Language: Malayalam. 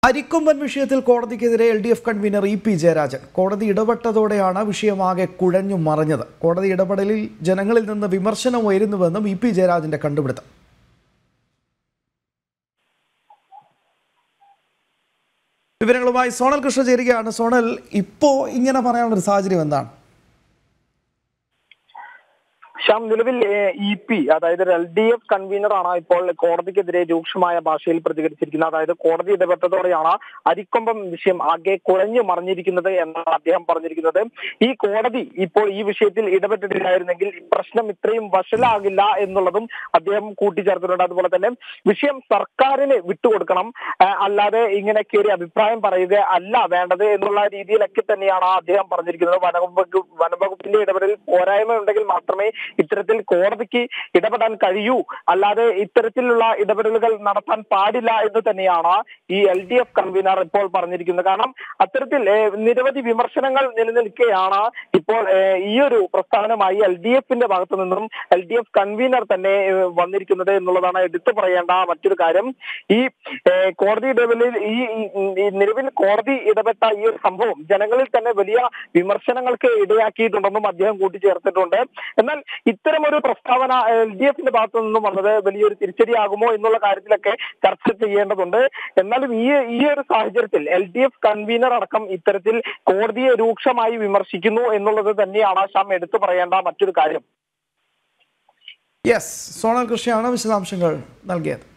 അരിക്കൊമ്പൻ വിഷയത്തിൽ കോടതിക്കെതിരെ LDF കൺവീനർ EP ജയരാജൻ. കോടതി ഇടപെട്ടതോടെയാണ് വിഷയമാകെ കുഴഞ്ഞു മറിഞ്ഞത്. കോടതി ഇടപെടലിൽ ജനങ്ങളിൽ നിന്ന് വിമർശനം ഉയരുന്നുവെന്നും EP ജയരാജന്റെ കണ്ടുപിടുത്തം. വിവരങ്ങളുമായി സോണൽ കൃഷ്ണ ചേരുകയാണ്. സോണൽ, ഇപ്പോൾ ഇങ്ങനെ പറയാനുള്ള ഒരു സാഹചര്യം എന്താണ്? നിലവിൽ EP, അതായത് LDF കൺവീനറാണ് ഇപ്പോൾ കോടതിക്കെതിരെ രൂക്ഷമായ ഭാഷയിൽ പ്രതികരിച്ചിരിക്കുന്നത്. അതായത് കോടതി ഇടപെട്ടതോടെയാണ് അരിക്കൊമ്പം വിഷയം ആകെ കുഴഞ്ഞു മറിഞ്ഞിരിക്കുന്നത് എന്നാണ് അദ്ദേഹം പറഞ്ഞിരിക്കുന്നത്. ഈ കോടതി ഇപ്പോൾ ഈ വിഷയത്തിൽ ഇടപെട്ടിട്ടില്ലായിരുന്നെങ്കിൽ ഈ പ്രശ്നം ഇത്രയും വഷളാകില്ല എന്നുള്ളതും അദ്ദേഹം കൂട്ടിച്ചേർത്തിട്ടുണ്ട്. അതുപോലെ തന്നെ വിഷയം സർക്കാരിന് വിട്ടുകൊടുക്കണം, അല്ലാതെ ഇങ്ങനെ കയറി അഭിപ്രായം പറയുക അല്ല വേണ്ടത് എന്നുള്ള രീതിയിലൊക്കെ തന്നെയാണ് അദ്ദേഹം പറഞ്ഞിരിക്കുന്നത്. വനംവകുപ്പിന്റെ ഇടപെടൽ പോരായ്മ ഉണ്ടെങ്കിൽ മാത്രമേ ഇത്തരത്തിൽ കോടതിക്ക് ഇടപെടാൻ കഴിയൂ, അല്ലാതെ ഇത്തരത്തിലുള്ള ഇടപെടലുകൾ നടത്താൻ പാടില്ല എന്ന് തന്നെയാണ് ഈ LDF കൺവീനർ ഇപ്പോൾ പറഞ്ഞിരിക്കുന്നത്. കാരണം അത്തരത്തിൽ നിരവധി വിമർശനങ്ങൾ നിലനിൽക്കെയാണ് ഇപ്പോൾ ഈ ഒരു പ്രസ്ഥാനമായി LDFന്റെ ഭാഗത്തു നിന്നും LDF കൺവീനർ തന്നെ വന്നിരിക്കുന്നത് എന്നുള്ളതാണ് എടുത്തു പറയേണ്ട മറ്റൊരു കാര്യം. ഈ കോടതി ഇടപെടലിൽ ഈ നിലവിൽ കോടതി ഇടപെട്ട ഈ ഒരു സംഭവം ജനങ്ങളിൽ തന്നെ വലിയ വിമർശനങ്ങൾക്ക് ഇടയാക്കിയിട്ടുണ്ടെന്നും അദ്ദേഹം കൂട്ടിച്ചേർത്തിട്ടുണ്ട്. എന്നാൽ ഇത്തരമൊരു പ്രസ്താവന LDFന്റെ ഭാഗത്തു നിന്നും വന്നത് വലിയൊരു തിരിച്ചടിയാകുമോ എന്നുള്ള കാര്യത്തിലൊക്കെ ചർച്ച ചെയ്യേണ്ടതുണ്ട്. എന്നാലും ഈ ഒരു സാഹചര്യത്തിൽ LDF കൺവീനർ അടക്കം ഇത്തരത്തിൽ കോടതിയെ രൂക്ഷമായി വിമർശിക്കുന്നു എന്നുള്ളത് തന്നെയാണ് എടുത്തു പറയേണ്ട മറ്റൊരു കാര്യം. സോണൽ കൃഷിയാണ് വിശദാംശങ്ങൾ നൽകിയത്.